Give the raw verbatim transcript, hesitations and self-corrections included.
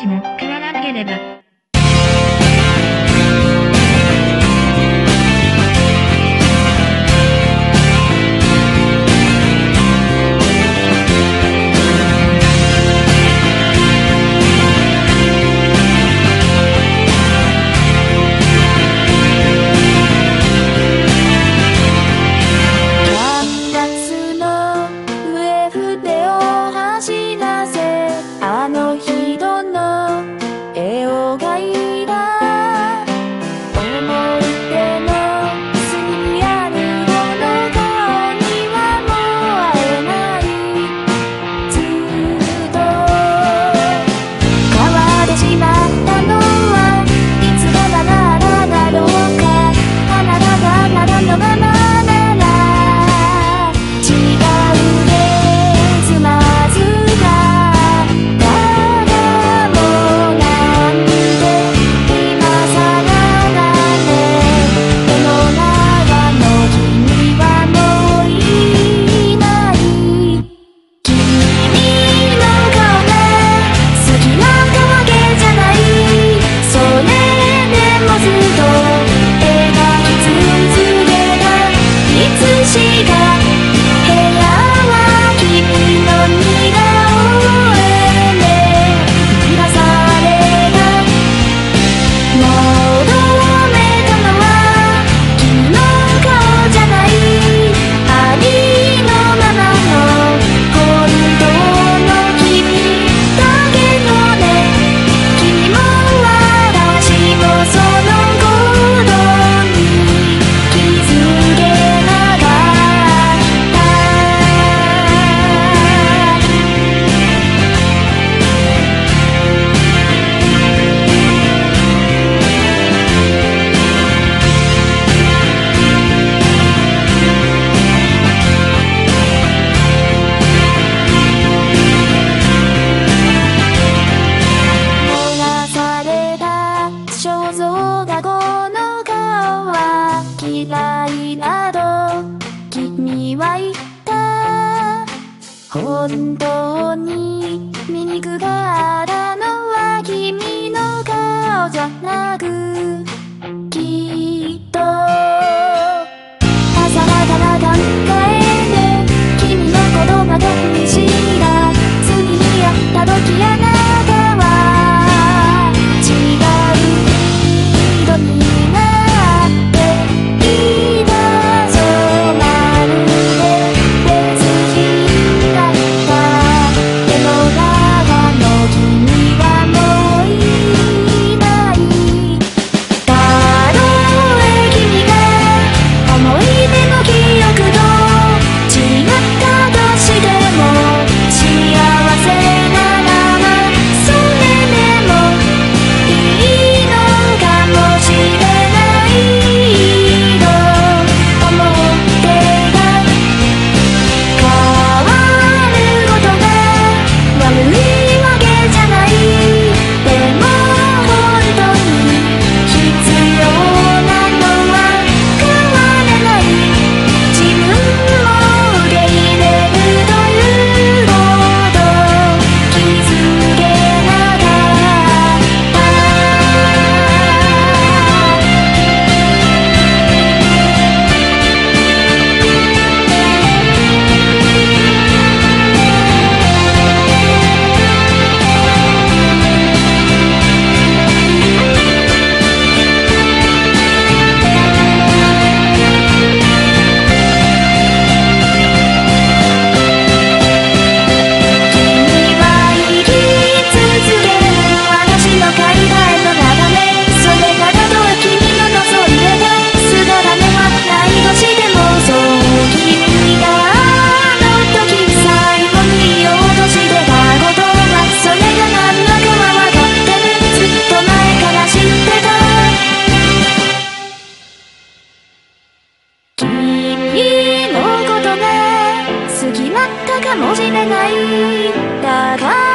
しも変わらなければ。 本当に醜がらのは君の顔じゃなくきっと朝から考える君の言葉が不思議だ次に会った時あなたは違う人になっていたそうまるで別人だったでも長の君はもういないたとえ君が思い出の記憶と違ったとしても幸せならばそれでもいいのかもしれないと思ってた変わることが悪いわけじゃないでも本当に必要なのは変われない自分を受け入れるということ気づけなかった君は生き続ける私の階段の眺めそれがたとえ君の望んでた姿ではないとしてもそう君があの時最後に言おうとしてたことはそれが何だかは分かってるずっと前から知ってた君のことが好きだったかもしれないだから